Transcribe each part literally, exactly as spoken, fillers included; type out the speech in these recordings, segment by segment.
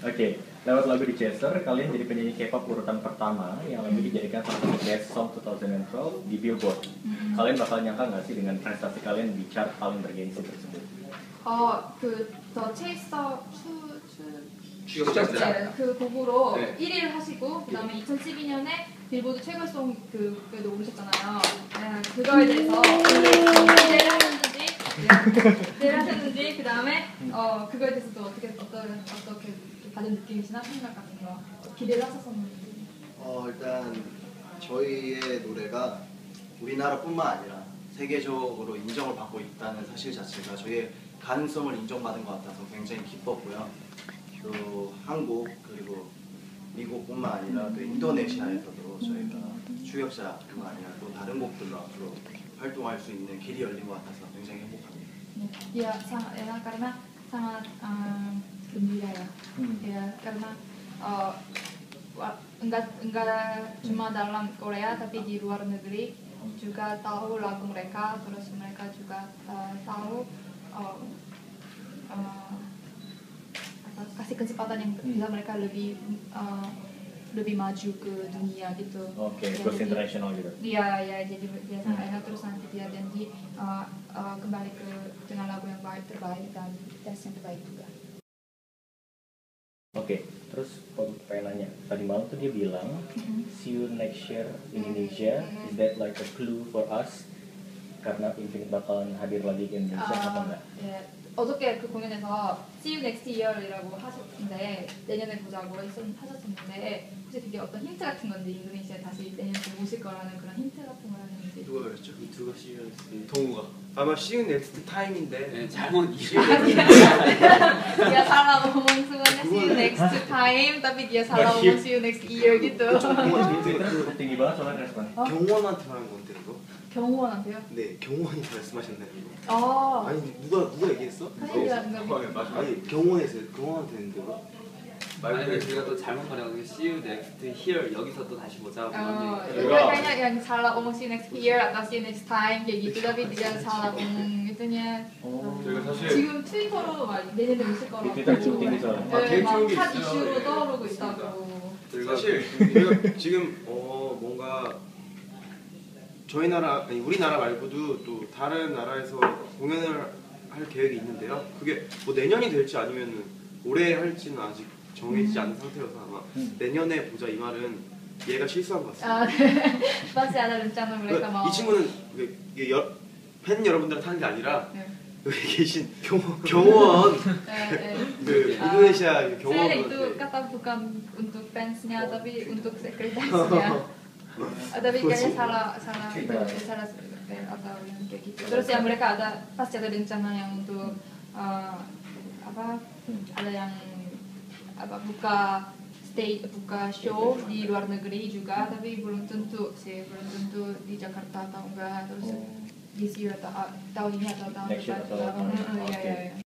Oke, lewat lagu di Chaser, kalian jadi penyanyi K-pop urutan pertama yang lagi dijadikan salah satu Best Song dua ribu dua belas di Billboard. Mm-hmm. Kalian bakal nyangka nggak sih dengan prestasi kalian di chart paling bergengsi tersebut? 어, 그 더 체이서 추, 추, 추격자 그 곡으로 네. 일 위를 하시고 그 다음에 이천십이 년에 빌보드 최고송 그, 그에도 오르셨잖아요. 네, 그거에 대해서 기대를 하셨는지 기대를 하셨는지 그 다음에 어, 그거에 대해서 또 어떻게 어떤 어떻게 받은 느낌이시나 생각 같은 거 기대를 하셨었는지. 어 일단 저희의 노래가 우리나라뿐만 아니라 세계적으로 인정을 받고 있다는 사실 자체가 저희의 가능성을 인정받은 것 같아서 굉장히 기뻤고요. 또 한국 그리고 미국뿐만 아니라 또 인도네시아에서도 저희가 추격자뿐만 아니라 또 다른 곡들로 앞으로 활동할 수 있는 길이 열린 것 같아서 굉장히 행복합니다. Ya, sangat, ya karena sangat um, gembira ya, hmm. ya karena uh, enggak enggak cuma dalam Korea tapi di luar negeri juga tahu lagu mereka, terus mereka juga uh, tahu uh, uh, apa, kasih kesempatan yang bisa mereka lebih uh, lebih maju ke dunia gitu. Oke, okay, terus internasional gitu. Iya, ya jadi dia sangat enak terus nanti dia janji uh, uh, kembali ke dengan lagu yang baik terbaik dan tes yang terbaik juga. Oke, okay, terus aku pengen nanya, tadi malam tuh dia bilang mm-hmm. see you next year Indonesia, mm-hmm. is that like a clue for us? Karena Infinite bakalan hadir lagi ke Indonesia uh, atau enggak? 예, 어저께 그 공연에서 see you next year이라고 하셨는데 내년에 보자고 하셨었는데 혹시 그게 어떤 힌트 같은 건지 인도네시아 다시 내년에 오실 거라는 그런 힌트 같은 걸 하는지. 누가 그랬죠? 누가 see you next year? 동우가 아마 see you next time인데 네, 잘못 dia salah ngomong sebenarnya see you next time tapi dia salah ngomong see you next year gitu. itu tinggi banget soalnya respon. 경원한테 말한 건데 이거? 경호원한테요? 네, 경원이 말씀하셨나요 이거? 어. 아니 누가 누가 얘기했어? 아니 경원에서 경원한테 했는데 이거? 아니 제가 또 잘못 말해가지고 see you next here 여기서 또 다시 보자. 어, kayaknya yang salah ngomong see you next year atau see you next time kayak gitu tapi dia salah ngomong itunya. 어, 저희가 사실 지금 트위터로 막 내년에 오실 거라고. 트위터 쭉 땡기잖아요. 아, 네, 막 개인적인 핫 게 있어요. 이슈로 예. 떠오르고 있다고. 사실 저희가 지금 어 뭔가 저희 나라 아니 우리나라 말고도 또 다른 나라에서 공연을 할 계획이 있는데요. 그게 뭐 내년이 될지 아니면 올해 할지는 아직 정해지지 않은 상태여서 아마 음. 내년에 보자 이 말은 얘가 실수한 것 같습니다. 아, 네. Masih ada rencana mereka mau. 이 친구는 이게 여, 팬 여러분들한테 하는 게 아니라 네. 여기 계신 경호, 경호원 네, 네. 그 인도네시아 Saya 경호원 itu kata bukan untuk fansnya tapi untuk sekretarisnya. Tapi kayaknya salah salah itu salah atau yang kayak gitu. Terus yang mereka ada pasti ada rencana yang untuk uh, apa ada yang apa buka stage buka show di luar negeri juga tapi belum tentu sih belum tentu di Jakarta atau enggak terus oh. This year atau uh, tahun ini atau tahun depan atau tahun depan ya ya ya.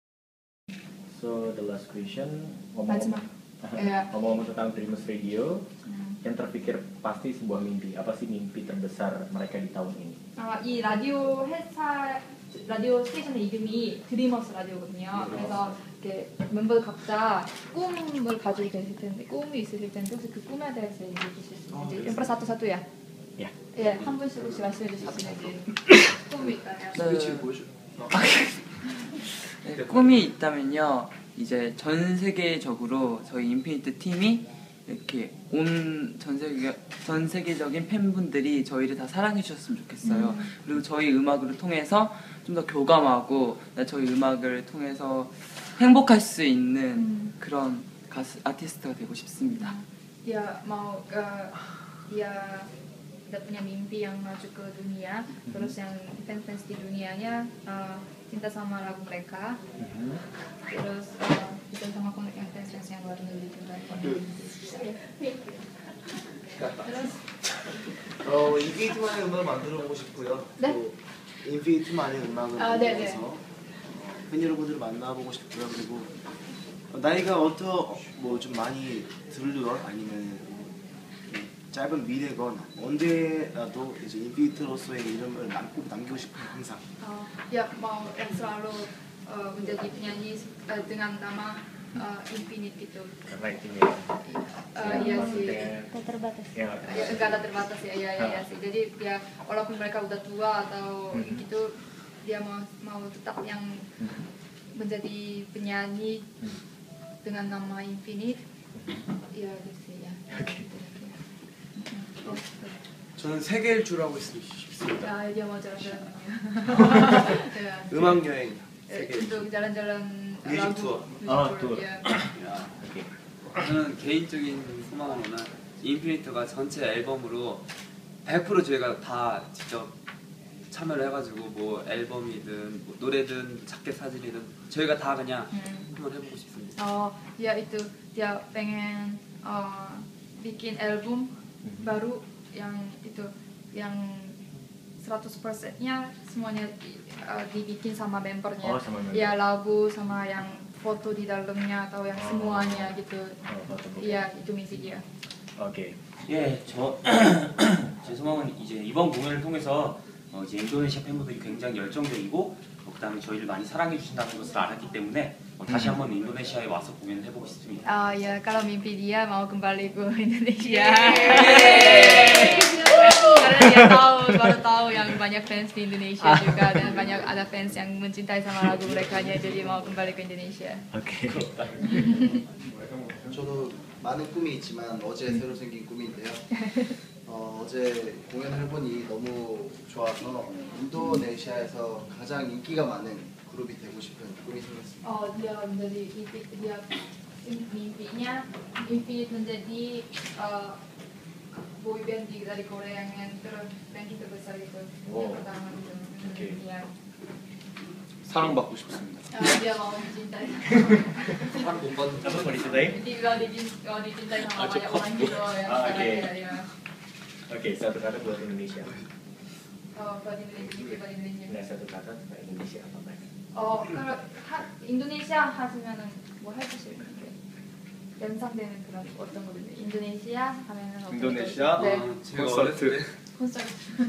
So the last question ngomong-ngomong tentang Dreamers Radio hmm. yang terpikir pasti sebuah mimpi apa sih mimpi terbesar mereka di tahun ini? 아, 이 라디오 회사 라디오 스테이션의 이름이 드리머스 라디오거든요. 그래서 이렇게 멤버들 각자 꿈을 가지고 계실 텐데 꿈이 있으실 텐데 혹시 그 꿈에 대해서 얘기해 주실 수 있는지 yang per satu-satu ya? Ya. 예, 한 분씩 혹시 말씀해 주시면 꿈이 있다면. 네, 꿈이 있다면요. 이제 전 세계적으로 저희 인피니트 팀이 이렇게 온 전 세계 전 세계적인 팬분들이 저희를 다 사랑해 주셨으면 좋겠어요. 음. 그리고 저희 음악을 통해서 좀 더 교감하고 저희 음악을 통해서 행복할 수 있는 음. 그런 가수 아티스트가 되고 싶습니다. Dia mau uh, dia dia punya mimpi yang maju ke dunia, mm-hmm. terus yang fans-fans di dunianya uh, cinta sama lagu mereka, mm-hmm. terus uh, bisa sama konek yang fans-fans yang luar negeri juga. terus 어 인피니트만의 음악을 만들어 보고 싶고요. 네? 또 인피니트만의 음악을 아, 만들어서 어, 팬 여러분들을 만나보고 싶고요. 그리고 어, 나이가 어떠 뭐 좀 많이 들건 아니면 짧은 미래건 언제라도 이제 인피니트로서의 이름을 꼭 남기고 싶어요 항상. uh, dia mau yang selalu uh, menjadi penyanyi uh, dengan nama uh, infinite gitu. Karena itunya. Uh, iya sih. terbatas. Ya, Ya, enggak ada terbatas ya, ya, ya, ya sih. Jadi ya walaupun mereka udah tua atau Hmm. gitu, dia mau mau tetap yang menjadi penyanyi dengan nama Infinite. Ya gitu sih ya. Oke. Oh, 저는 세계일 주라고 했습니다. ya dia mau jalan-jalan. Ya. 음악 여행 Eh, 세계일. untuk jalan-jalan Music lagu, tour. music Ah, tour, tour. ya. 오케이. 저는 개인적인 소망으로는 인피니트가 전체 앨범으로 백 퍼센트 저희가 다 직접 참여를 해가지고 뭐 앨범이든 뭐 노래든 자켓 사진이든 저희가 다 그냥 Hmm. 한번 해보고 싶습니다. Oh, dia itu dia pengen uh, bikin album baru yang itu yang seratus persennya semuanya uh, dibikin sama membernya. Oh, sama member. Ya lagu sama yang foto di dalamnya atau yang Oh. semuanya gitu. 어, 맞아. Iya, itu misinya. 오케이. 예, 저 제 소망은 이제 이번 공연을 통해서 어, 이제 인도네시아 팬분들이 굉장히 열정적이고 어, 그다음에 저희를 많이 사랑해 주신다는 것을 알았기 때문에 어, 다시 한번 인도네시아에 와서 공연을 해보고 싶습니다. Oh ya, kalau mimpi dia mau kembali ke Indonesia. Karena dia tahu, baru tahu yang banyak fans di Indonesia juga dan banyak ada fans yang mencintai sama lagu mereka, jadi mau kembali ke Indonesia. 오케이. 저도 많은 꿈이 있지만 어제 새로 생긴 꿈인데요. 어, 어제 공연을 해보니 너무 좋아서 인도네시아에서 가장 인기가 많은 그룹이 되고 싶은 꿈이 생겼습니다. Oh, dia menjadi mimpi dia mimpinya mimpi menjadi uh, boy band di dari Korea yang yang ter ranking terbesar itu Oh. yang pertama itu. Oke. Ya. 사랑받고 싶습니다. Uh, dia mau dicintai. 사람 못 받는 apa mau diceritain? Jadi kalau dicin- kalau dicintai sama banyak orang gitu ya. Ah, oke. Ya, ya. Oke, satu kata buat Indonesia. Oh, buat Indonesia, mimpi buat Indonesia. Nah, satu kata buat Indonesia apa Mas? 어, 그럼 하, 인도네시아 하시면은 뭐 해주실 건데 연상되는 그런 어떤 거든요? 인도네시아 하면은 어떤 인도네시아? 거? 네, 어, 제가 어렸을 때 콘서트.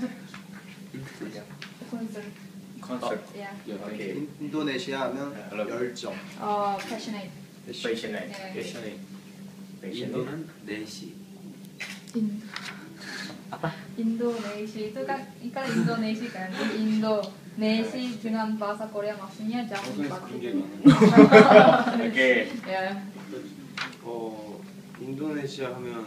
콘서트. 콘서트. 야. 오케이. 인- 인도네시아 하면 열정. 어, 패셔네이트. 패셔네이트. 네. 패셔네이트. 인도는 네 시. 인. Indonesia itu kan ikan Indonesia kan Indonesia dengan bahasa Korea maksudnya jauh 방송에서 그런 gitu. 얘기 많아요. 오케이. Ya. 어, 인도네시아 하면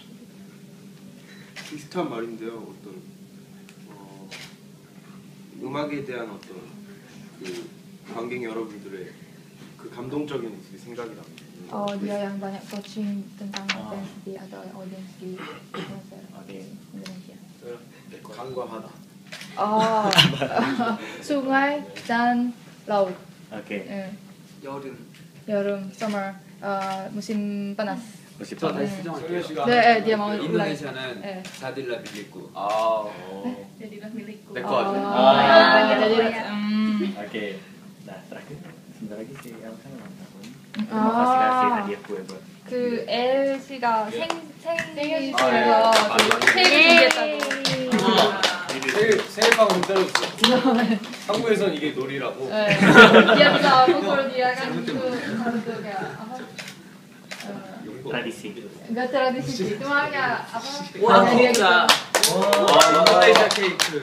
비슷한 말인데요. 어떤 어, 음악에 대한 어떤 그 관객 여러분들의 그 감동적인 모습이 생각이 납니다. Oh, dia yang banyak coaching tentang Oh. fans di atau audiens di konser 오케이. Indonesia. 간과하다. Oh, sungai dan laut. 오케이. Eh, 여름. 여름, summer, uh, musim panas. 무슨 저 빠 다시 수정할게요. 네, eh, dia mau ulang. 인도네시아는 네. 자딜라 빌리고. 아. Jadilah milikku. 내거 아니야? Oh, Ah. ya, jadi hmm. Oke. Nah, terakhir sebentar lagi si Elsa ulang tahun. Ah. Mau kasih kasih hadiah kue buat. 그 L 씨가 생 생일 아, 예. 때가 아, 그 예. 생일 준비했다고. 생일 생일빵을 때렸어. 한국에선 이게 놀이라고. Eh, dia bisa pukul dia kan itu satu kayak apa? Eh, tradisi. Enggak tradisi sih, cuma kayak apa? 와, ada dia gitu. 진짜. 와, 인도네시아 케이크.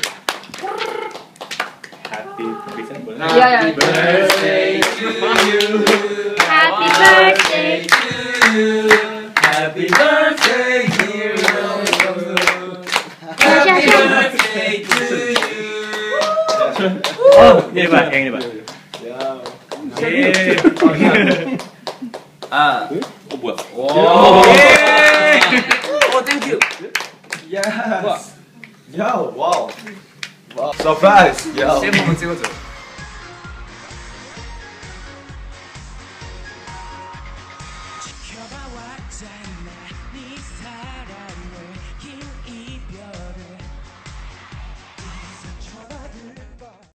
Happy bisa boleh. Iya, iya. Happy birthday to you. Happy birthday to you. Happy birthday dear Happy birthday to you. Oh, ini Pak, yang ini Pak. 야. 예. 아, 어 뭐야? 오. 예. 오, 땡큐. 야. 야, 와우. 와우. 서프라이즈. 야. 쌤 한번 찍어줘.